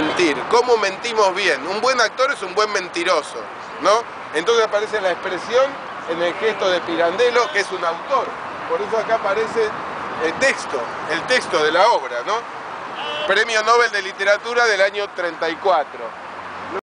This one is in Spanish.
mentir. ¿Cómo mentimos bien? Un buen actor es un buen mentiroso, ¿no? Entonces aparece la expresión en el gesto de Pirandello, que es un autor. Por eso acá aparece el texto de la obra, ¿no? Premio Nobel de Literatura del año 34.